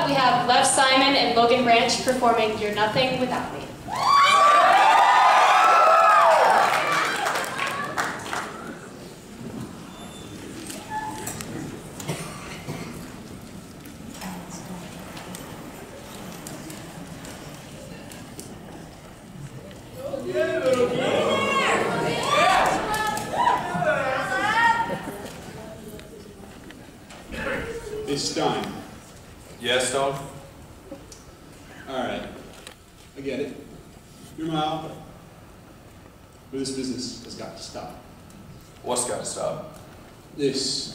we have Lev Simon and Logan Branch performing You're Nothing Without Me. Hey, Stein. Yes, Stone? Alright. I get it. You're my outfit. But this business has got to stop. What's got to stop? This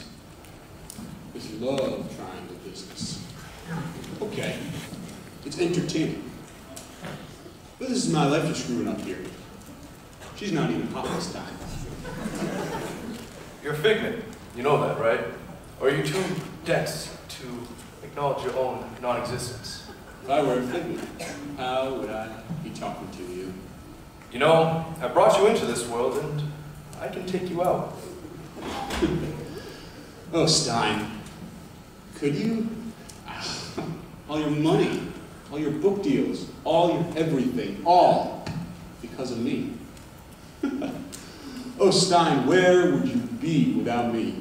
love triangle business. Okay. It's entertaining. But this is my life you're screwing up here. She's not even hot this time. You're a figment. You know that, right? Or are you too dense to acknowledge your own non-existence? If I were a figment, how would I be talking to you? You know, I brought you into this world and I can take you out. Oh, Stein. Could you? All your money, all your book deals, all your everything, all because of me. Oh, Stein, where would you be without me?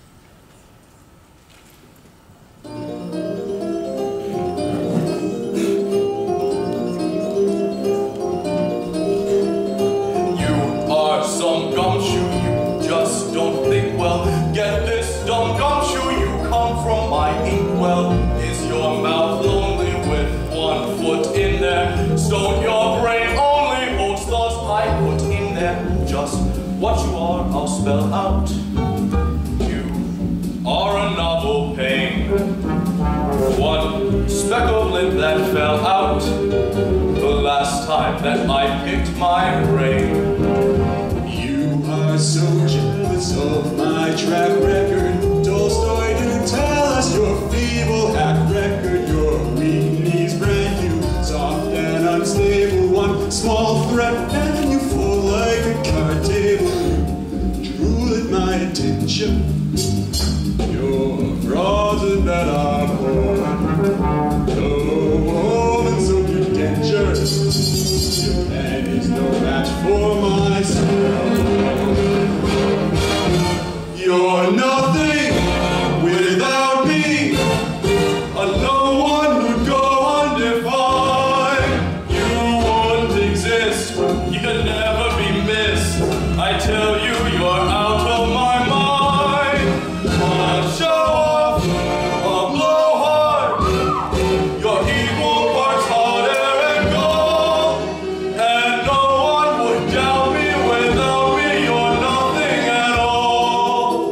Some gumshoe, you just don't think well. Get this dumb gumshoe, you come from my inkwell. Is your mouth lonely with 1 foot in there? Stone, your brain only holds thoughts I put in there. Just what you are, I'll spell out. You are a novel pain. 1 speck of lint that fell out the last time that I picked my brain. So jealous of my track record. Tolstoy didn't tell us your feeble hack record. Your weak knees brand you, soft and unstable. 1 small threat and you fall like a card table. You drool at my attention. You're frozen that I'm born. No woman so pretentious. Your pen is no match for my soul. You're nothing without me. No one would go undefined. You wouldn't exist. You could never be missed. I tell you, you're out of my mind. A show off, a blowhard. Your equal parts hot air and gold. And no one would doubt me without me. You're nothing at all.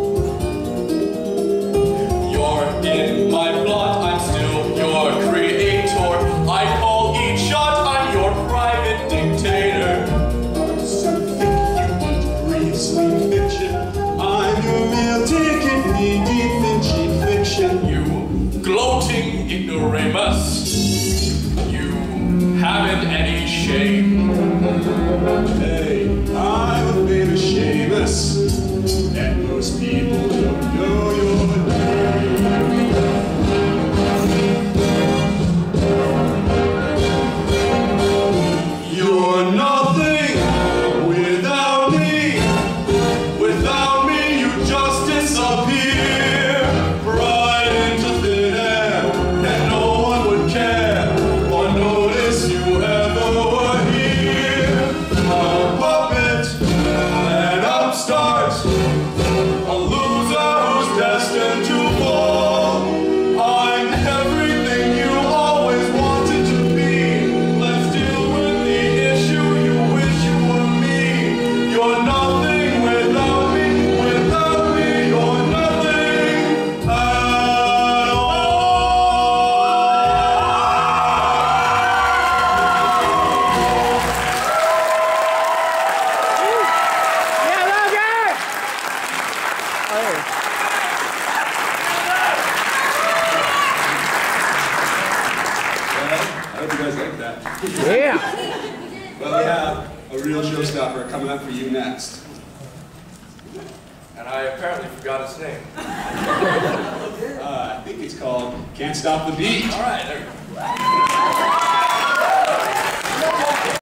In my blood, I'm still your creator. I call each shot, I'm your private dictator. So think you eat, breathe, sleep fiction. I'm your meal ticket, knee deep in cheap fiction. You gloating ignoramus. You haven't any shame. Hey, I'm a bit of Seamus, and most people don't know your name. You're nothing without me. Without me, you just disappear right into thin air, and no one would care or notice you ever were here. A puppet, an upstart, a loser who's destined to fall. I'm everything you always wanted to be. Let's deal with the issue. You wish you were me. You're nothing without me. Without me, you're nothing at all. Yeah, Logan! I hope you guys like that. Yeah! Well, we have a real showstopper coming up for you next. And I apparently forgot his name. I think it's called Can't Stop the Beat. All right, there you go.